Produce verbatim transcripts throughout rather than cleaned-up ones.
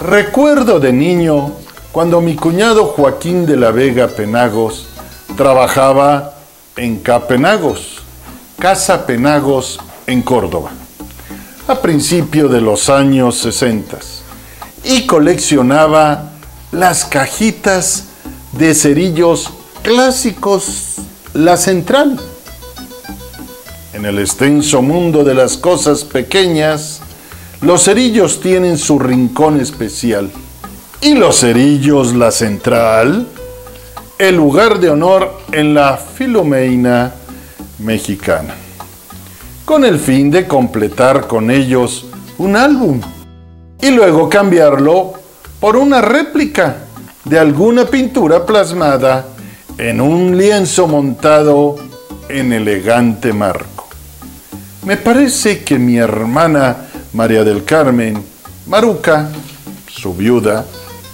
Recuerdo de niño cuando mi cuñado Joaquín de la Vega Penagos trabajaba en Ca Penagos, Casa Penagos en Córdoba, a principios de los años sesenta, y coleccionaba las cajitas de cerillos clásicos La Central. En el extenso mundo de las cosas pequeñas, los cerillos tienen su rincón especial. Y los cerillos La Central, el lugar de honor en la Filomeina mexicana, con el fin de completar con ellos un álbum y luego cambiarlo por una réplica de alguna pintura plasmada en un lienzo montado en elegante marco. Me parece que mi hermana María del Carmen, Maruca, su viuda,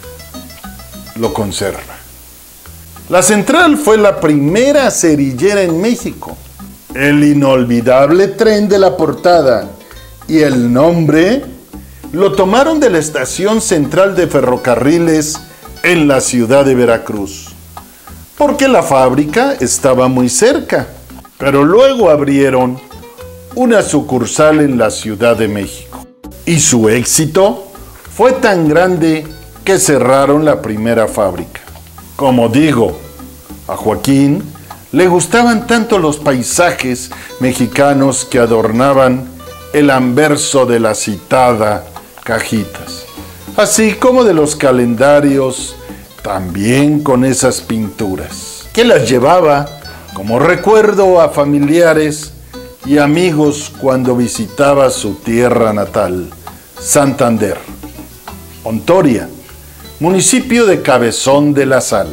lo conserva. La Central fue la primera cerillera en México. El inolvidable tren de la portada y el nombre lo tomaron de la estación central de ferrocarriles en la ciudad de Veracruz, porque la fábrica estaba muy cerca, pero luego abrieron una sucursal en la Ciudad de México. Y su éxito fue tan grande que cerraron la primera fábrica. Como digo, a Joaquín le gustaban tanto los paisajes mexicanos que adornaban el anverso de la citada cajitas, así como de los calendarios, también con esas pinturas, que las llevaba como recuerdo a familiares y amigos cuando visitaba su tierra natal, Santander, Ontoria, municipio de Cabezón de la Sal.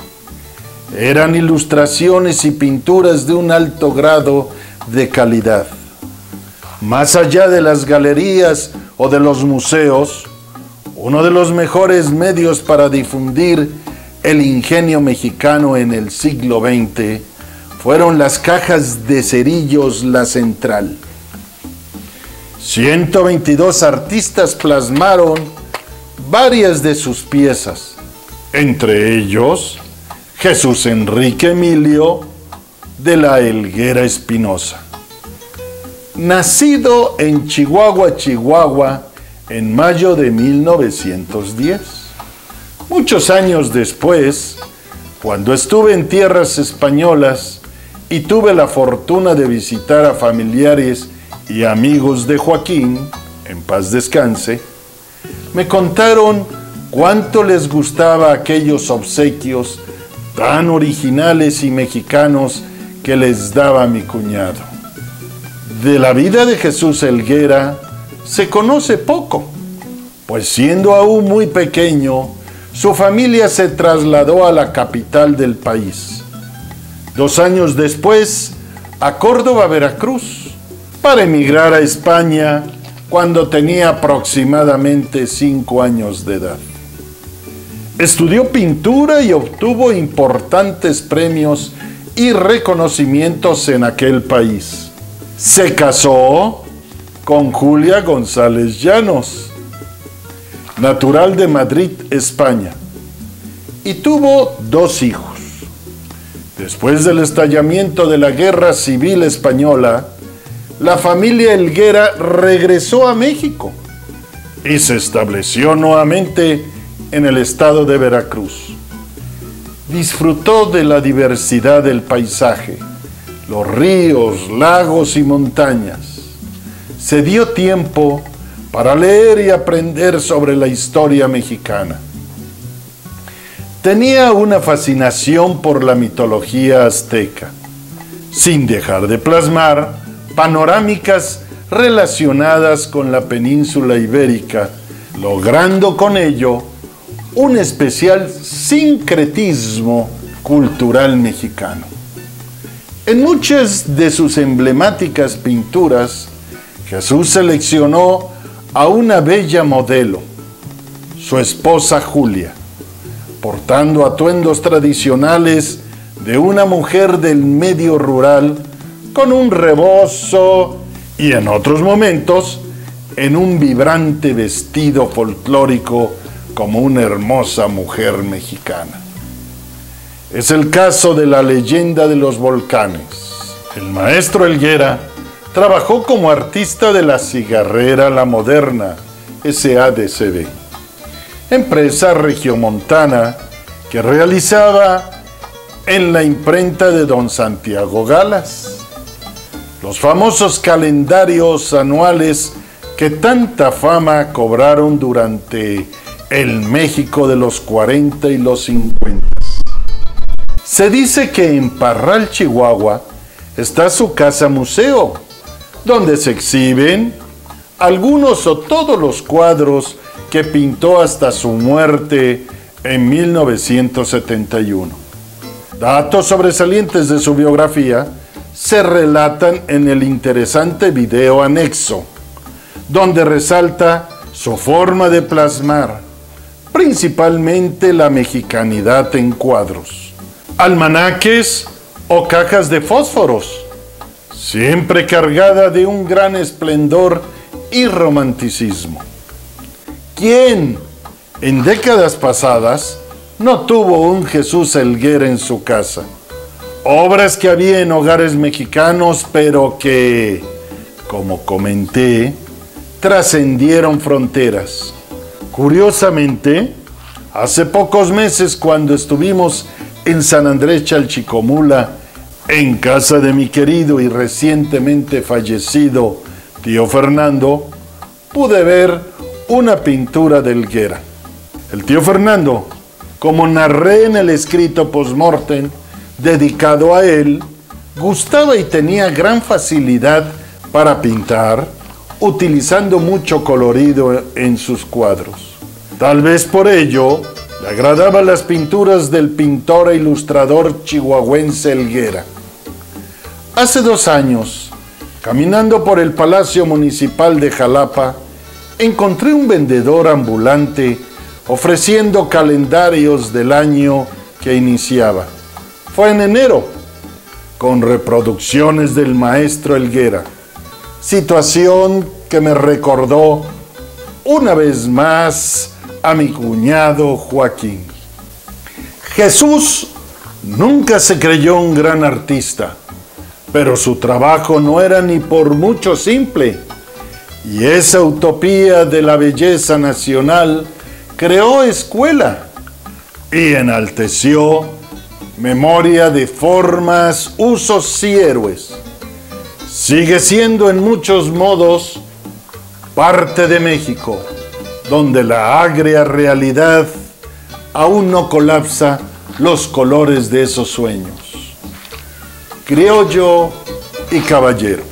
Eran ilustraciones y pinturas de un alto grado de calidad. Más allá de las galerías o de los museos, uno de los mejores medios para difundir el ingenio mexicano en el siglo veinte fueron las cajas de cerillos La Central. ciento veintidós artistas plasmaron varias de sus piezas, entre ellos Jesús Enrique Emilio de la Helguera Espinosa, nacido en Chihuahua, Chihuahua, en mayo de mil novecientos diez. Muchos años después, cuando estuve en tierras españolas y tuve la fortuna de visitar a familiares y amigos de Joaquín, en paz descanse, me contaron cuánto les gustaba aquellos obsequios tan originales y mexicanos que les daba mi cuñado. De la vida de Jesús Helguera se conoce poco, pues siendo aún muy pequeño, su familia se trasladó a la capital del país. Dos años después, a Córdoba, Veracruz, para emigrar a España cuando tenía aproximadamente cinco años de edad. Estudió pintura y obtuvo importantes premios y reconocimientos en aquel país. Se casó con Julia González Llanos, natural de Madrid, España, y tuvo dos hijos. Después del estallamiento de la Guerra Civil Española, la familia Helguera regresó a México y se estableció nuevamente en el estado de Veracruz. Disfrutó de la diversidad del paisaje, los ríos, lagos y montañas. Se dio tiempo para leer y aprender sobre la historia mexicana. Tenía una fascinación por la mitología azteca, sin dejar de plasmar panorámicas relacionadas con la península ibérica, logrando con ello un especial sincretismo cultural mexicano. En muchas de sus emblemáticas pinturas, Jesús seleccionó a una bella modelo, su esposa Julia, portando atuendos tradicionales de una mujer del medio rural con un rebozo y en otros momentos en un vibrante vestido folclórico como una hermosa mujer mexicana. Es el caso de la leyenda de los volcanes. El maestro Helguera trabajó como artista de la cigarrera La Moderna, S A D C B, empresa regiomontana que realizaba en la imprenta de don Santiago Galas los famosos calendarios anuales que tanta fama cobraron durante el México de los cuarenta y los cincuenta. Se dice que en Parral, Chihuahua, está su casa museo, donde se exhiben algunos o todos los cuadros que pintó hasta su muerte en mil novecientos setenta y uno. Datos sobresalientes de su biografía se relatan en el interesante video anexo, donde resalta su forma de plasmar, principalmente la mexicanidad en cuadros, almanaques o cajas de fósforos, siempre cargada de un gran esplendor y romanticismo. ¿Quién en décadas pasadas no tuvo un Jesús Helguera en su casa? Obras que había en hogares mexicanos, pero que, como comenté, trascendieron fronteras. Curiosamente, hace pocos meses, cuando estuvimos en San Andrés Chalchicomula, en casa de mi querido y recientemente fallecido tío Fernando, pude ver una pintura de Helguera. El tío Fernando, como narré en el escrito post-mortem dedicado a él, gustaba y tenía gran facilidad para pintar, utilizando mucho colorido en sus cuadros. Tal vez por ello le agradaban las pinturas del pintor e ilustrador chihuahuense Helguera. Hace dos años, caminando por el Palacio Municipal de Jalapa, encontré un vendedor ambulante ofreciendo calendarios del año que iniciaba. Fue en enero, con reproducciones del maestro Helguera, situación que me recordó una vez más a mi cuñado Joaquín. Jesús nunca se creyó un gran artista, pero su trabajo no era ni por mucho simple, y esa utopía de la belleza nacional creó escuela y enalteció memoria de formas, usos y héroes. Sigue siendo en muchos modos parte de México, donde la agria realidad aún no colapsa los colores de esos sueños. Criollo y caballero.